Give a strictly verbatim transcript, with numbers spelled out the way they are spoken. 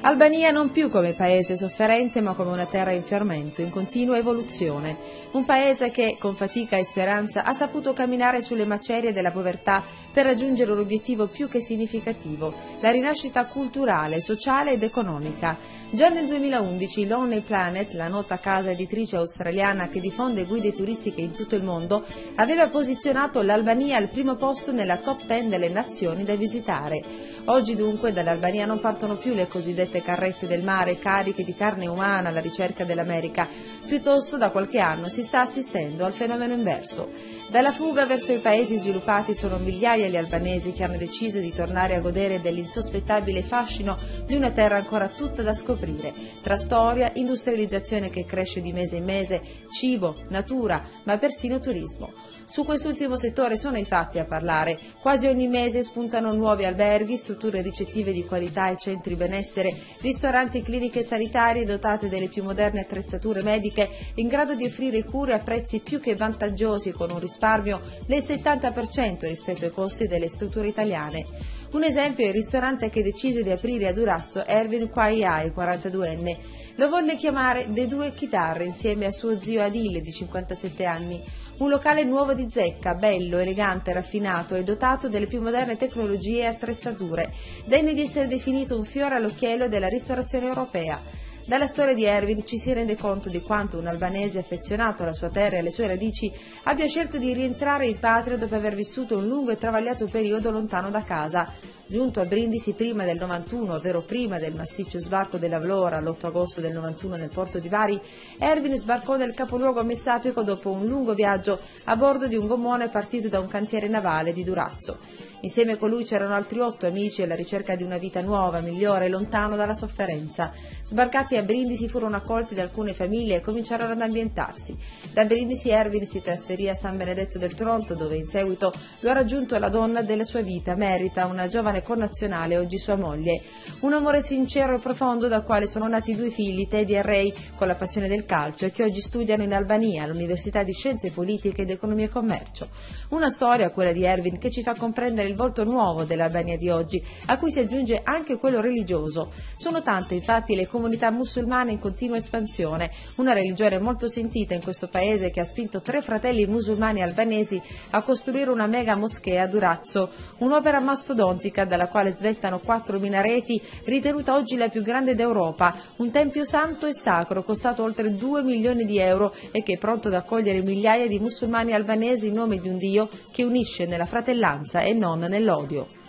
Albania non più come paese sofferente ma come una terra in fermento, in continua evoluzione. Un paese che, con fatica e speranza, ha saputo camminare sulle macerie della povertà per raggiungere un obiettivo più che significativo, la rinascita culturale, sociale ed economica. Già nel duemilaundici Lonely Planet, la nota casa editrice australiana che diffonde guide turistiche in tutto il mondo, aveva posizionato l'Albania al primo posto nella top ten delle nazioni da visitare. Oggi dunque dall'Albania non partono più le cosiddette carrette del mare cariche di carne umana alla ricerca dell'America, piuttosto da qualche anno si sta assistendo al fenomeno inverso. Dalla fuga verso i paesi sviluppati sono migliaia gli albanesi che hanno deciso di tornare a godere dell'insospettabile fascino di una terra ancora tutta da scoprire, tra storia, industrializzazione che cresce di mese in mese, cibo, natura, ma persino turismo. Su quest'ultimo settore sono i fatti a parlare. Quasi ogni mese spuntano nuovi alberghi, strutture ricettive di qualità e centri benessere, ristoranti e cliniche sanitarie dotate delle più moderne attrezzature mediche in grado di offrire cure a prezzi più che vantaggiosi con un risparmio del settanta per cento rispetto ai costi delle strutture italiane. Un esempio è il ristorante che decise di aprire a Durazzo Ervin Quagliai, quarantaduenne. Lo volle chiamare The Due Chitarre insieme a suo zio Adil di cinquantasette anni. Un locale nuovo di zecca, bello, elegante, raffinato e dotato delle più moderne tecnologie e attrezzature, degno di essere definito un fiore all'occhiello della ristorazione europea. Dalla storia di Ervin ci si rende conto di quanto un albanese affezionato alla sua terra e alle sue radici abbia scelto di rientrare in patria dopo aver vissuto un lungo e travagliato periodo lontano da casa. Giunto a Brindisi prima del novantuno, ovvero prima del massiccio sbarco della Vlora l'otto agosto del novantuno nel porto di Bari, Ervin sbarcò nel capoluogo messapico dopo un lungo viaggio a bordo di un gommone partito da un cantiere navale di Durazzo. Insieme con lui c'erano altri otto amici alla ricerca di una vita nuova, migliore, lontano dalla sofferenza. Sbarcati a Brindisi furono accolti da alcune famiglie e cominciarono ad ambientarsi. Da Brindisi Ervin si trasferì a San Benedetto del Tronto, dove in seguito lo ha raggiunto la donna della sua vita, Merita, una giovane connazionale, oggi sua moglie. Un amore sincero e profondo dal quale sono nati due figli, Teddy e Ray, con la passione del calcio e che oggi studiano in Albania, all'Università di Scienze Politiche ed Economia e Commercio. Una storia, quella di Ervin, che ci fa comprendere il volto nuovo dell'Albania di oggi, a cui si aggiunge anche quello religioso. Sono tante infatti le comunità musulmane in continua espansione, una religione molto sentita in questo paese che ha spinto tre fratelli musulmani albanesi a costruire una mega moschea a Durazzo, un'opera mastodontica dalla quale svettano quattro minareti, ritenuta oggi la più grande d'Europa, un tempio santo e sacro costato oltre due milioni di euro e che è pronto ad accogliere migliaia di musulmani albanesi in nome di un Dio che unisce nella fratellanza e non nell'odio.